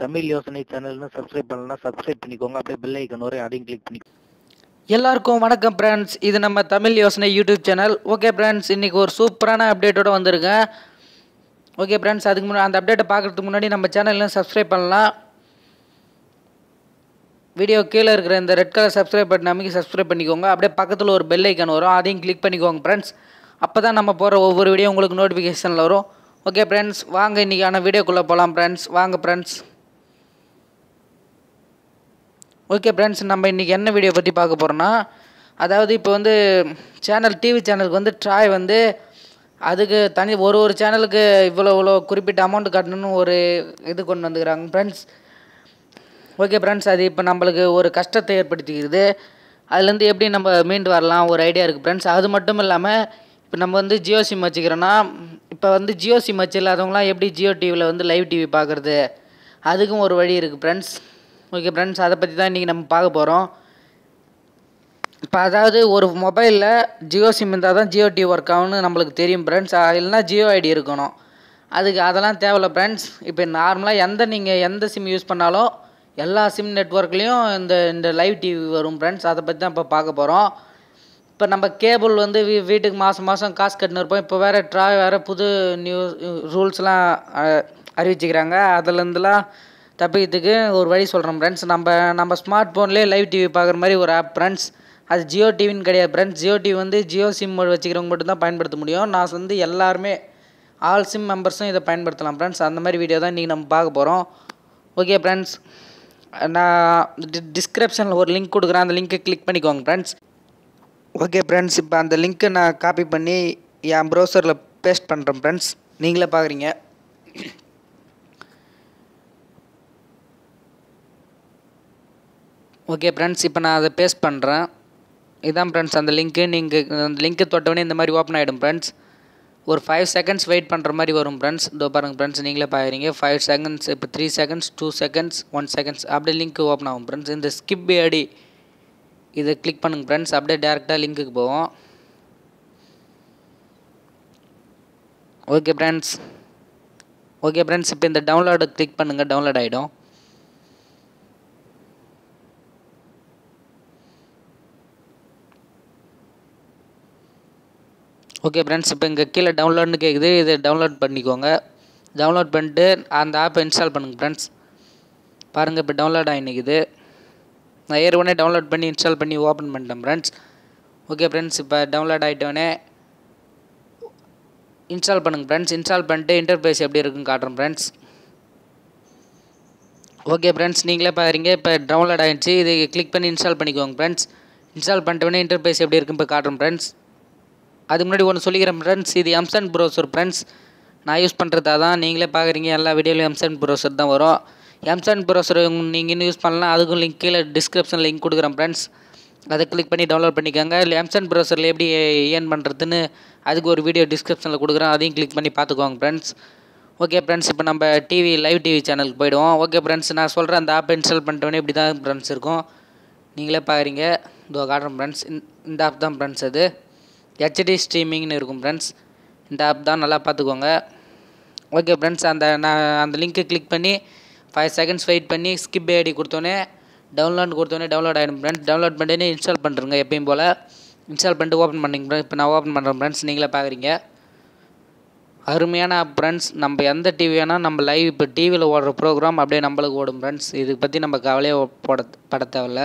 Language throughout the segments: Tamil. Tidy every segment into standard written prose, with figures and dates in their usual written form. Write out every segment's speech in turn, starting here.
தமிழ் யோசனை சேனல்னு சப்ஸ்கிரைப் பண்ணலன்னா சப்ஸ்கிரைப் பண்ணிக்கோங்க. அப்படியே பெல் ஐக்கன் வரை அதையும் கிளிக் பண்ணி. எல்லாருக்கும் வணக்கம் ஃப்ரெண்ட்ஸ், இது நம்ம தமிழ் யோசனை யூடியூப் சேனல். ஓகே ஃப்ரெண்ட்ஸ், இன்றைக்கி ஒரு சூப்பரான அப்டேட்டோடு வந்திருக்கேன். ஓகே ஃப்ரெண்ட்ஸ், அதுக்கு முன்னாடி அந்த அப்டேட்டை பார்க்குறதுக்கு முன்னாடி நம்ம சேனலில் சப்ஸ்கிரைப் பண்ணலாம். வீடியோ கீழே இருக்கிற இந்த ரெட் கலர் சப்ஸ்கிரைப் பட்டன் அமைக்கி சப்ஸ்கிரைப் பண்ணிக்கோங்க. அப்படியே பக்கத்தில் ஒரு பெல் ஐக்கன் வரும், அதையும் கிளிக் பண்ணிக்கோங்க ஃப்ரெண்ட்ஸ். அப்போ தான் நம்ம போகிற ஒவ்வொரு வீடியோ உங்களுக்கு நோட்டிஃபிகேஷனில் வரும். ஓகே ஃப்ரெண்ட்ஸ், வாங்க இன்றைக்கான வீடியோக்குள்ளே போகலாம் ஃப்ரெண்ட்ஸ். வாங்க ஃப்ரெண்ட்ஸ். ஓகே ஃப்ரெண்ட்ஸ், நம்ம இன்றைக்கி என்ன வீடியோ பற்றி பார்க்க போகிறோன்னா, அதாவது இப்போ வந்து டிவி சேனலுக்கு வந்து ட்ராய் வந்து அதுக்கு தனி ஒரு சேனலுக்கு இவ்வளோ குறிப்பிட்ட அமௌண்ட் கட்டணும்னு ஒரு இது கொண்டு வந்துக்கிறாங்க ஃப்ரெண்ட்ஸ். ஓகே ஃப்ரெண்ட்ஸ், அது இப்போ நம்மளுக்கு ஒரு கஷ்டத்தை ஏற்படுத்திக்கிறது. அதுலேருந்து எப்படி நம்ம மீண்டு வரலாம் ஒரு ஐடியா இருக்குது ஃப்ரெண்ட்ஸ். அது மட்டும் இல்லாமல் இப்போ நம்ம வந்து ஜியோ சிம் வச்சுக்கிறோன்னா, இப்போ வந்து ஜியோ சிம் வச்சு இல்லாதவங்களாம் எப்படி ஜியோ டிவியில் வந்து லைவ் டிவி பார்க்குறது, அதுக்கும் ஒரு வழி இருக்குது ஃப்ரெண்ட்ஸ். ஓகே ஃப்ரெண்ட்ஸ், அதை பற்றி தான் இன்றைக்கி நம்ம பார்க்க போகிறோம். இப்போ அதாவது ஒரு மொபைலில் ஜியோ சிம் இருந்தால் தான் ஜியோ டிவி ஒர்க் ஆகும்னு நம்மளுக்கு தெரியும் ஃப்ரெண்ட்ஸ். இல்லைனா ஜியோ ஐடி இருக்கணும். அதெல்லாம் தேவையில்ல ஃப்ரெண்ட்ஸ். இப்போ நார்மலாக நீங்கள் எந்த சிம் யூஸ் பண்ணாலும் எல்லா சிம் நெட்ஒர்க்லேயும் இந்த லைவ் டிவி வரும் ஃப்ரெண்ட்ஸ். அதை பற்றி தான் இப்போ பார்க்க போகிறோம். இப்போ நம்ம கேபிள் வந்து வீட்டுக்கு மாதம் காசு கட்டின்னு இருப்போம். இப்போ வேறு புது ரூல்ஸ்லாம் அறிவிச்சுக்கிறாங்க. அதுலேருந்துலாம் தப்பிக்கிறதுக்கு ஒரு வழி சொல்கிறோம் ஃப்ரெண்ட்ஸ். நம்ம ஸ்மார்ட் ஃபோன்லேயே லைவ் டிவி பார்க்குற மாதிரி ஒரு ஆப் ஃப்ரெண்ட்ஸ். அது ஜியோ டிவின்னு கிடையாது ஃப்ரெண்ட்ஸ். ஜியோ டிவி வந்து ஜியோ சிம் வச்சுக்கிறவங்க மட்டும்தான் பயன்படுத்த முடியும். நான் வந்து எல்லாருமே ஆல் சிம் மெம்பர்ஸும் இதை பயன்படுத்தலாம் ஃப்ரெண்ட்ஸ். அந்த மாதிரி வீடியோ தான் இன்றைக்கி நம்ம பார்க்க போகிறோம். ஓகே ஃப்ரெண்ட்ஸ், நான் டிஸ்கிரிப்ஷனில் ஒரு லிங்க் கொடுக்குறேன், அந்த லிங்க்கை கிளிக் பண்ணிக்கோங்க ஃப்ரெண்ட்ஸ். ஓகே ஃப்ரெண்ட்ஸ், இப்போ அந்த லிங்க்கை நான் காப்பி பண்ணி என் ப்ரௌசரில் பேஸ்ட் பண்ணுறேன் ஃப்ரெண்ட்ஸ். நீங்களே பார்க்குறீங்க. ஓகே ஃப்ரெண்ட்ஸ், இப்போ நான் அதை பேஸ்ட் பண்ணுறேன். இதான் ஃப்ரெண்ட்ஸ் அந்த லிங்க்கு. நீங்கள் அந்த லிங்க்கை தொட்டவுடனே இந்த மாதிரி ஓப்பன் ஆகிடும் ஃப்ரெண்ட்ஸ். ஒரு 5 செகண்ட்ஸ் வெயிட் பண்ணுற மாதிரி வரும் ஃப்ரெண்ட்ஸ். இதோ பாருங்கள் ஃப்ரெண்ட்ஸ், நீங்களே பார்க்குறீங்க. 5 செகண்ட்ஸ், இப்போ 3 செகண்ட்ஸ், 2 செகண்ட்ஸ், 1 செகண்ட்ஸ் அப்படியே லிங்க் ஓப்பன் ஆகும் ஃப்ரெண்ட்ஸ். இந்த ஸ்கிப் ஐடி இதை கிளிக் பண்ணுங்க ஃப்ரெண்ட்ஸ். அப்படியே டேரெக்டாக லிங்க்குக்கு போவோம். ஓகே ஃப்ரெண்ட்ஸ், இப்போ இந்த டவுன்லோடு கிளிக் பண்ணுங்கள். டவுன்லோட் ஆகிடும். ஓகே ஃப்ரெண்ட்ஸ், இப்போ இங்கே கீழே டவுன்லோட்னு கேட்குது. இதை டவுன்லோட் பண்ணிக்கோங்க. டவுன்லோட் பண்ணிட்டு அந்த ஆப்பை இன்ஸ்டால் பண்ணுங்கள் ஃப்ரெண்ட்ஸ். பாருங்கள், இப்போ டவுன்லோட் ஆகினிக்குது. நான் ஏற்கனவே டவுன்லோட் பண்ணி இன்ஸ்டால் பண்ணி ஓப்பன் பண்ணிட்டேன் ஃப்ரெண்ட்ஸ். ஓகே ஃப்ரெண்ட்ஸ், இப்போ டவுன்லோட் ஆகிட்டோடனே இன்ஸ்டால் பண்ணுங்கள் ஃப்ரெண்ட்ஸ். இன்ஸ்டால் பண்ணிட்டு இன்டர்ஃபேஸ் எப்படி இருக்குன்னு காட்டுறேன் ஃப்ரெண்ட்ஸ். ஓகே ஃப்ரெண்ட்ஸ், நீங்களே பாருங்க, இப்போ டவுன்லோட் ஆகிடுச்சு. இது கிளிக் பண்ணி இன்ஸ்டால் பண்ணிக்கோங்க ஃப்ரெண்ட்ஸ். இன்ஸ்டால் பண்ணிட்டோடனே இன்டர்ஃபேஸ் எப்படி இருக்குன்னு இப்போ காட்டுறேன் ஃப்ரெண்ட்ஸ். அதுக்கு முன்னாடி ஒன்று சொல்லிக்கிறேன் ஃப்ரெண்ட்ஸ், இது எம்சன் ப்ரௌசர் ஃப்ரெண்ட்ஸ். நான் யூஸ் பண்ணுறதா தான். நீங்களே பார்க்குறீங்க, எல்லா வீடியோலையும் எம்சன் ப்ரௌசர் தான் வரும். எம்சன் ப்ரௌசர் நீங்கள் இன்னும் யூஸ் பண்ணலாம். அதுக்கும் லிங்க் கீழே டிஸ்கிரிப்ஷன் லிங்க் கொடுக்குறேன் ஃப்ரெண்ட்ஸ். அதை கிளிக் பண்ணி டவுன்லோட் பண்ணிக்கோங்க. இல்லை எம்சன் ப்ரௌசரில் எப்படி ஏர்ன் பண்ணுறதுன்னு அதுக்கு ஒரு வீடியோ டிஸ்கிரிப்ஷனில் கொடுக்குறேன். அதையும் கிளிக் பண்ணி பார்த்துக்கோங்க ஃப்ரெண்ட்ஸ். ஓகே ஃப்ரெண்ட்ஸ், இப்போ நம்ம லைவ் டிவி சேனலுக்கு போய்டுவோம். ஓகே ஃப்ரெண்ட்ஸ், நான் சொல்கிறேன் அந்த ஆப்பை இன்ஸ்டால் பண்ணிட்டோன்னே இப்படி தான் ஃப்ரெண்ட்ஸ் இருக்கும். நீங்களே பார்க்குறீங்க, இதோ காட்டுறேன் ஃப்ரெண்ட்ஸ். இந்த ஆப் தான் ஃப்ரெண்ட்ஸ். அது ஹெச்டி ஸ்ட்ரீமிங்னு இருக்கும் ஃப்ரெண்ட்ஸ். இந்த ஆப் தான், நல்லா பார்த்துக்கோங்க. ஓகே ஃப்ரெண்ட்ஸ், நான் அந்த லிங்க்கை கிளிக் பண்ணி 5 செகண்ட்ஸ் வெயிட் பண்ணி ஸ்கிப் ஐடி கொடுத்தோன்னே டவுன்லோட் ஆகிடும் ஃப்ரெண்ட்ஸ். டவுன்லோட் பண்ணிட்டு இன்ஸ்டால் பண்ணுறேங்க. எப்பயும் போல் இன்ஸ்டால் பண்ணிட்டு ஓப்பன் பண்ணிங்க ஃப்ரெண்ட்ஸ். இப்போ நான் ஓப்பன் பண்ணுறேன் ஃப்ரெண்ட்ஸ். நீங்களே பார்க்குறீங்க, அருமையான ஆப் ஃப்ரெண்ட்ஸ். நம்ம எந்த டிவி வேணால் நம்ம லைவ் இப்போ டிவியில் ஓடுற ப்ரோக்ராம் அப்படியே நம்மளுக்கு ஓடும் ஃப்ரெண்ட்ஸ். இதை பற்றி நம்ம கவலையே பட தேவையில்ல.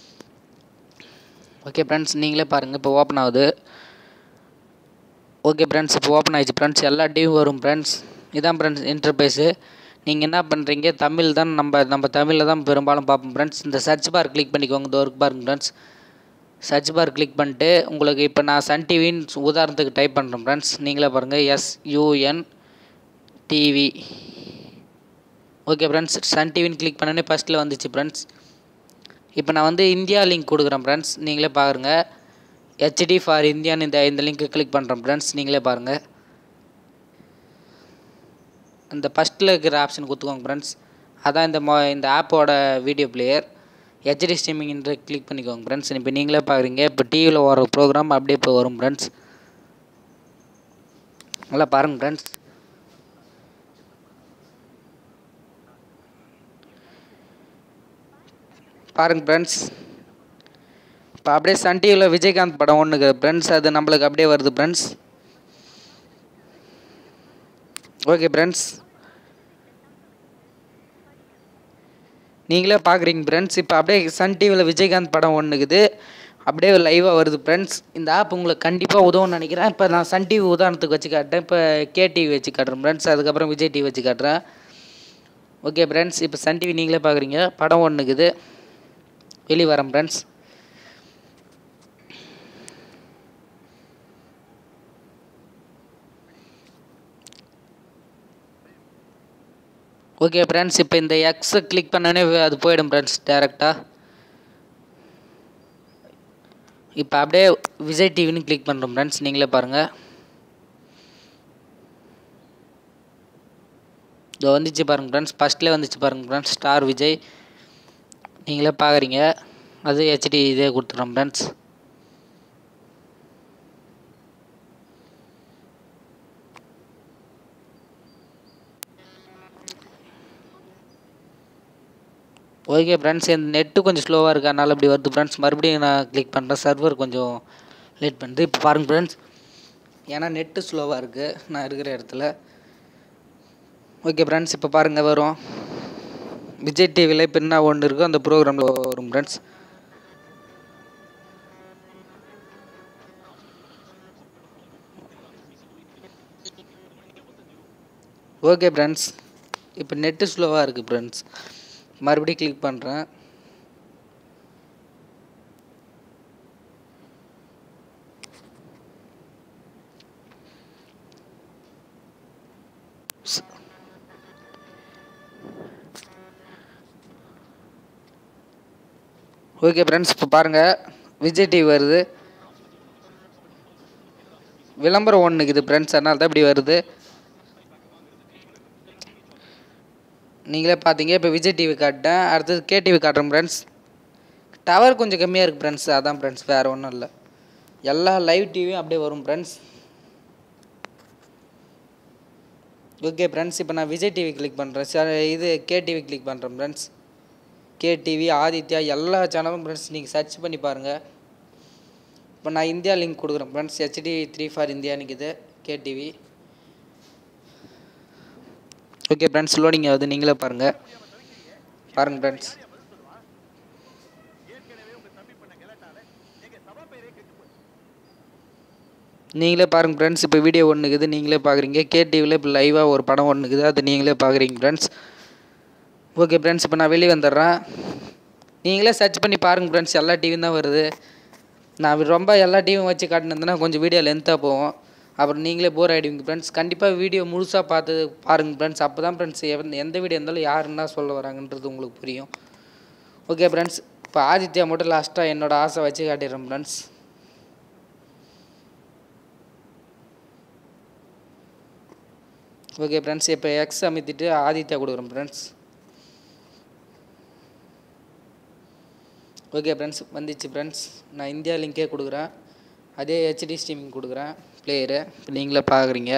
ஓகே ஃப்ரெண்ட்ஸ், நீங்களே பாருங்கள், இப்போ ஓப்பன் ஆகுது. ஓகே ஃப்ரெண்ட்ஸ், இப்போ ஓப்பன் ஆகிடுச்சு ஃப்ரெண்ட்ஸ். எல்லா டிவியும் வரும் ஃப்ரெண்ட்ஸ். இதான் ஃப்ரெண்ட்ஸ் இன்டர்ஃபேஸு. நீங்கள் என்ன பண்ணுறீங்க, தமிழ் தான் நம்ம தமிழில் தான் பெரும்பாலும் பார்ப்போம் ஃப்ரெண்ட்ஸ். இந்த சர்ச் பார் கிளிக் பண்ணிக்கோங்க. இந்த ஒர்க் பாருங்க ஃப்ரெண்ட்ஸ். சர்ச் பார் கிளிக் பண்ணிட்டு உங்களுக்கு இப்போ நான் சன் டிவின்னு உதாரணத்துக்கு டைப் பண்ணுறேன் ஃப்ரெண்ட்ஸ். நீங்களே பாருங்கள், SUN TV. Okay friends, Sun டிவின்னு கிளிக் பண்ணோன்னே ஃபஸ்ட்டில் வந்துச்சு ஃப்ரெண்ட்ஸ். இப்போ நான் வந்து இந்தியா லிங்க் கொடுக்குறேன் ஃப்ரெண்ட்ஸ். நீங்களே பாருங்கள், HD ஃபார் இந்தியான்னு இந்த லிங்க்கை கிளிக் பண்ணுறேன் ஃப்ரெண்ட்ஸ். நீங்களே பாருங்கள், இந்த ஃபஸ்ட்டில் இருக்கிற ஆப்ஷன் கொடுத்துக்கோங்க ஃப்ரெண்ட்ஸ். அதான் இந்த ஆப்போட வீடியோ பிளேயர். HD ஸ்ட்ரீமிங் என்று கிளிக் பண்ணிக்கோங்க ஃப்ரெண்ட்ஸ். இப்போ நீங்களே பார்க்குறீங்க, இப்போ டிவியில் வர ப்ரோக்ராம் அப்படியே இப்போ வரும் ஃப்ரெண்ட்ஸ். நல்லா பாருங்கள் ஃப்ரெண்ட்ஸ். பாருங்கள் ஃப்ரெண்ட்ஸ், இப்போ அப்படியே சன் டிவியில் விஜயகாந்த் படம் ஒன்றுக்கு ஃப்ரெண்ட்ஸ், அது நம்மளுக்கு அப்படியே வருது ஃப்ரெண்ட்ஸ். ஓகே ஃப்ரெண்ட்ஸ், நீங்களே பார்க்குறீங்க ஃப்ரெண்ட்ஸ். இப்போ அப்படியே சன் டிவியில் விஜயகாந்த் படம் ஒன்றுக்குது, அப்படியே லைவாக வருது ஃப்ரெண்ட்ஸ். இந்த ஆப் உங்களுக்கு கண்டிப்பாக உதவும்னு நினைக்கிறேன். இப்போ நான் சன் டிவி உதாரணத்துக்கு வச்சு காட்டுறேன். இப்போ கேடிவி வச்சு காட்டுறேன் ஃப்ரெண்ட்ஸ், அதுக்கப்புறம் விஜய் டிவி வச்சு காட்டுறேன். ஓகே ஃப்ரெண்ட்ஸ், இப்போ சன் டிவி நீங்களே பார்க்குறீங்க, படம் ஒன்றுக்குது, வெளியே வரேன் ஃப்ரெண்ட்ஸ். ஓகே ஃப்ரெண்ட்ஸ், இப்போ இந்த எக்ஸை கிளிக் பண்ணோன்னே அது போயிடும் ஃப்ரெண்ட்ஸ் டேரெக்டாக. இப்போ அப்படியே விஜய் டிவின்னு கிளிக் பண்ணுறோம் ஃப்ரெண்ட்ஸ், நீங்களே பாருங்கள். இதோ வந்துச்சு பாருங்கள் ஃப்ரெண்ட்ஸ், ஃபஸ்ட்லேயே வந்துச்சு பாருங்கள் ஃப்ரெண்ட்ஸ், ஸ்டார் விஜய் நீங்களே பார்க்குறீங்க. அது ஹெச்டி இதே கொடுத்துட்றோம் ஃப்ரெண்ட்ஸ். ஓகே ஃப்ரெண்ட்ஸ், இந்த நெட்டு கொஞ்சம் ஸ்லோவாக இருக்குது, அதனால் அப்படி வருது ஃப்ரெண்ட்ஸ். மறுபடியும் நான் கிளிக் பண்ணுறேன், சர்வர் கொஞ்சம் லேட் பண்ணுது. இப்போ பாருங்கள் ஃப்ரெண்ட்ஸ், ஏன்னா நெட்டு ஸ்லோவாக இருக்குது நான் இருக்கிற இடத்துல. ஓகே ஃப்ரெண்ட்ஸ், இப்போ பாருங்கள் வரும் விஜய் டிவியில் இப்போ என்ன ஒன்று இருக்கோ அந்த ப்ரோக்ராமில் வரும் ஃப்ரெண்ட்ஸ். ஓகே ஃப்ரெண்ட்ஸ், இப்போ நெட்டு ஸ்லோவாக இருக்குது ஃப்ரெண்ட்ஸ், மறுபடியும் கிளிக் பண்ணுறேன். ஓகே ஃப்ரெண்ட்ஸ், இப்போ பாருங்கள் விஜய் டிவி வருது, விளம்பரம் ஒன்றுக்குது ஃப்ரெண்ட்ஸ், அதனால தான் இப்படி வருது. நீங்களே பார்த்தீங்க. இப்போ விஜய் டிவி காட்டேன், அடுத்தது கேடிவி காட்டுறேன் ஃப்ரெண்ட்ஸ். டவர் கொஞ்சம் கம்மியாக இருக்குது ஃப்ரெண்ட்ஸ், அதான் ஃப்ரெண்ட்ஸ், வேறு ஒன்றும் இல்லை. எல்லா லைவ் டிவியும் அப்படியே வரும் ஃப்ரெண்ட்ஸ். ஓகே ஃப்ரெண்ட்ஸ், இப்போ நான் விஜய் டிவி கிளிக் பண்ணுறேன், இது கேடிவி கிளிக் பண்ணுறேன் ஃப்ரெண்ட்ஸ். கேடிவி, ஆதித்யா எல்லா சேனலும் ஃப்ரெண்ட்ஸ் நீங்கள் சர்ச் பண்ணி பாருங்கள். இப்போ நான் இந்தியா லிங்க் கொடுக்குறேன் ஃப்ரெண்ட்ஸ், HD 3 ஃபார் இந்தியான்னு இது கேடிவி. ஓகே ஃப்ரெண்ட்ஸ், லோடிங் ஆகுது, நீங்களே பாருங்கள். பாருங்கள் ஃப்ரெண்ட்ஸ், நீங்களே பாருங்கள் ஃப்ரெண்ட்ஸ். இப்போ வீடியோ ஒன்றுக்குது, நீங்களே பார்க்குறீங்க. கேடிவியில் இப்போ லைவாக ஒரு படம் ஒன்றுக்குது, அது நீங்களே பார்க்குறீங்க ஃப்ரெண்ட்ஸ். ஓகே ஃப்ரெண்ட்ஸ், இப்போ நான் வெளியே வந்துடுறேன். நீங்களே சர்ச் பண்ணி பாருங்கள் ஃப்ரெண்ட்ஸ், எல்லா டிவியும் தான் வருது. நான் ரொம்ப எல்லா டிவியும் வச்சு காட்டினதுன்னா கொஞ்சம் வீடியோ லென்த்தாக போகும், அப்புறம் நீங்களே போர் ஆகிடுவீங்க ஃப்ரெண்ட்ஸ். கண்டிப்பாக வீடியோ முழுசாக பார்த்து பாருங்கள் ஃப்ரெண்ட்ஸ், அப்போ தான் ஃப்ரெண்ட்ஸ் எந்த வீடியோ இருந்தாலும் யாருன்னா சொல்ல வராங்கன்றது உங்களுக்கு புரியும். ஓகே ஃப்ரெண்ட்ஸ், இப்போ ஆதித்யா மட்டும் லாஸ்ட்டாக என்னோடய ஆசை வச்சு காட்டிடுறேன் ஃப்ரெண்ட்ஸ். ஓகே ஃப்ரெண்ட்ஸ், இப்போ எக்ஸ் அமைத்திட்டு ஆதித்யா கொடுக்குறேன் ஃப்ரெண்ட்ஸ். ஓகே ஃப்ரெண்ட்ஸ், வந்துச்சு ஃப்ரெண்ட்ஸ். நான் இந்தியா லிங்கே கொடுக்குறேன், அதே HD ஸ்ட்ரீமிங் கொடுக்குறேன் பிளேயரு, இப்போ நீங்களே பார்க்குறீங்க.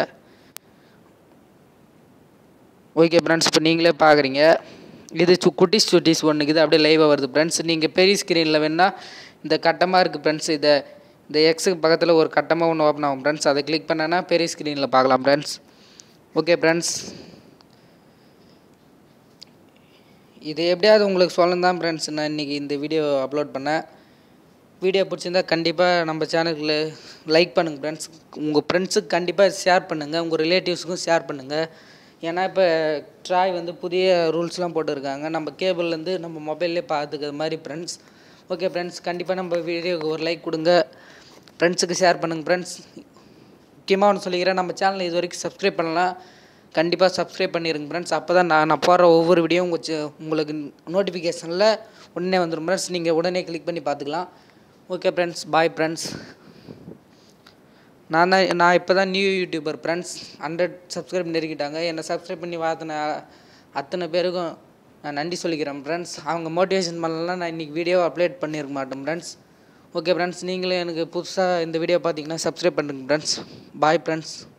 ஓகே ஃப்ரெண்ட்ஸ், இப்போ நீங்களே பார்க்குறீங்க. இது குட்டிஸ் ஒன்றுக்குது, அப்படியே லைவாக வருது ஃப்ரெண்ட்ஸ். நீங்கள் பெரிய ஸ்க்ரீனில் வேணால் இந்த கட்டமாக இருக்குது ஃப்ரெண்ட்ஸ், இந்த எக்ஸுக்கு பக்கத்தில் ஒரு கட்டமாக ஒன்று ஓப்பன் ஆகும் ஃப்ரெண்ட்ஸ், அதை கிளிக் பண்ணேன்னா பெரிய ஸ்க்ரீனில் பார்க்கலாம் ஃப்ரெண்ட்ஸ். ஓகே ஃப்ரெண்ட்ஸ், இது எப்படியாவது உங்களுக்கு சொல்லணும் தான் ஃப்ரெண்ட்ஸ் நான் இன்றைக்கி இந்த வீடியோ அப்லோட் பண்ணேன். வீடியோ பிடிச்சிருந்தால் கண்டிப்பாக நம்ம சேனலுக்கு லைக் பண்ணுங்கள் ஃப்ரெண்ட்ஸ். உங்கள் ஃப்ரெண்ட்ஸுக்கு கண்டிப்பாக ஷேர் பண்ணுங்கள், உங்கள் ரிலேட்டிவ்ஸுக்கும் ஷேர் பண்ணுங்கள். ஏன்னா இப்போ ட்ராய் வந்து புதிய ரூல்ஸ்லாம் போட்டுருக்காங்க, நம்ம கேபிள்லேருந்து நம்ம மொபைல்லே பார்த்துக்கிற மாதிரி ஃப்ரெண்ட்ஸ். ஓகே ஃப்ரெண்ட்ஸ், கண்டிப்பாக நம்ம வீடியோக்கு ஒரு லைக் கொடுங்க, ஃப்ரெண்ட்ஸுக்கு ஷேர் பண்ணுங்கள் ஃப்ரெண்ட்ஸ். முக்கியமாக ஒன்று சொல்லிக்கிறேன், நம்ம சேனலை இது வரைக்கும் சப்ஸ்கிரைப் பண்ணலாம், கண்டிப்பாக சப்ஸ்கிரைப் பண்ணிடுங்க ஃப்ரெண்ட்ஸ். அப்போ தான் நான் போடுற ஒவ்வொரு வீடியோ உங்களுக்கு நோட்டிஃபிகேஷனில் உடனே வந்துடும் ஃப்ரெண்ட்ஸ், நீங்கள் உடனே கிளிக் பண்ணி பார்த்துக்கலாம். Okay friends, bye friends. நான் இப்போ தான் நியூ யூடியூபர் ஃப்ரெண்ட்ஸ், 100 சப்ஸ்கிரைப் நெருங்கிட்டாங்க. என்னை சப்ஸ்கிரைப் பண்ணி வாத்தின அத்தனை பேருக்கும் நான் நன்றி சொல்லிக்கிறேன் ஃப்ரெண்ட்ஸ். அவங்க மோட்டிவேஷன் பண்ணலாம் நான் இன்றைக்கி வீடியோ அப்லோட் பண்ணியிருக்க மாட்டேன் ஃப்ரெண்ட்ஸ். ஓகே ஃப்ரெண்ட்ஸ், நீங்களும் எனக்கு புதுசாக இந்த வீடியோ பார்த்தீங்கன்னா சப்ஸ்கிரைப் பண்ணுங்க ஃப்ரெண்ட்ஸ். Bye friends.